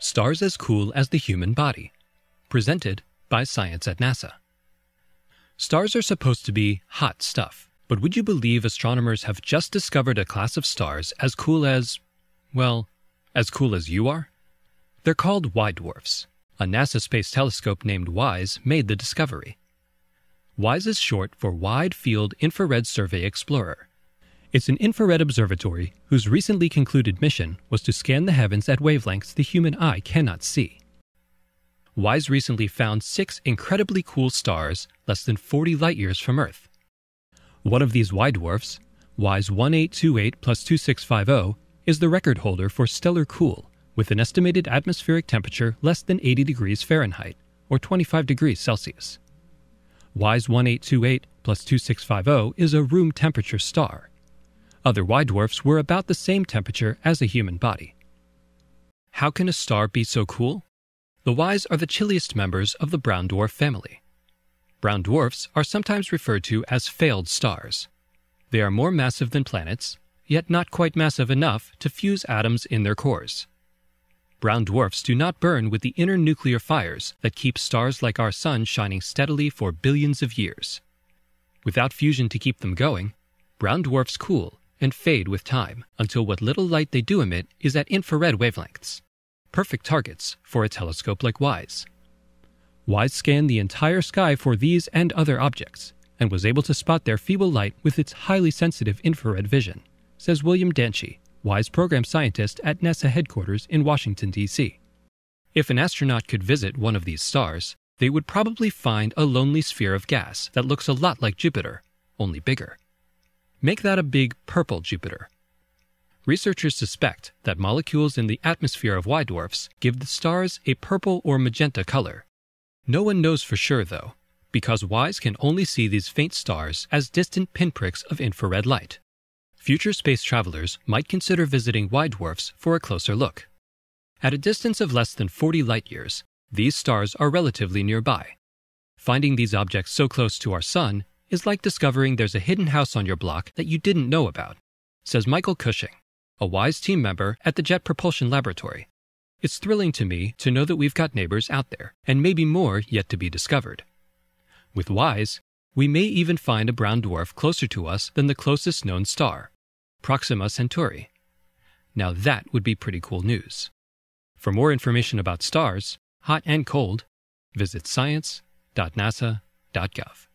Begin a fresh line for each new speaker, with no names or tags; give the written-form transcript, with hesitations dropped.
Stars as Cool as the Human Body, presented by Science at NASA. Stars are supposed to be hot stuff, but would you believe astronomers have just discovered a class of stars as cool as, well, as cool as you are? They're called Dwarfs. A NASA space telescope named WISE made the discovery. WISE is short for Wide Field Infrared Survey Explorer. It's an infrared observatory whose recently concluded mission was to scan the heavens at wavelengths the human eye cannot see. WISE recently found 6 incredibly cool stars less than 40 light-years from Earth. One of these Dwarfs, WISE 1828+2650, is the record holder for stellar cool, with an estimated atmospheric temperature less than 80 degrees Fahrenheit, or 25 degrees Celsius. WISE 1828+2650 is a room temperature star. Other Dwarfs were about the same temperature as a human body. How can a star be so cool? The WISE are the chilliest members of the brown dwarf family. Brown dwarfs are sometimes referred to as failed stars. They are more massive than planets, yet not quite massive enough to fuse atoms in their cores. Brown dwarfs do not burn with the inner nuclear fires that keep stars like our Sun shining steadily for billions of years. Without fusion to keep them going, brown dwarfs cool and fade with time until what little light they do emit is at infrared wavelengths, perfect targets for a telescope like WISE. WISE scanned the entire sky for these and other objects, and was able to spot their feeble light with its highly sensitive infrared vision, says William Danchey, WISE program scientist at NASA headquarters in Washington, D.C. If an astronaut could visit one of these stars, they would probably find a lonely sphere of gas that looks a lot like Jupiter, only bigger. Make that a big purple Jupiter. Researchers suspect that molecules in the atmosphere of Dwarfs give the stars a purple or magenta color. No one knows for sure, though, because WISE can only see these faint stars as distant pinpricks of infrared light. Future space travelers might consider visiting Dwarfs for a closer look. At a distance of less than 40 light-years, these stars are relatively nearby. Finding these objects so close to our Sun is like discovering there's a hidden house on your block that you didn't know about, says Michael Cushing, a WISE team member at the Jet Propulsion Laboratory. It's thrilling to me to know that we've got neighbors out there, and maybe more yet to be discovered. With WISE, we may even find a brown dwarf closer to us than the closest known star, Proxima Centauri. Now that would be pretty cool news. For more information about stars, hot and cold, visit science.nasa.gov.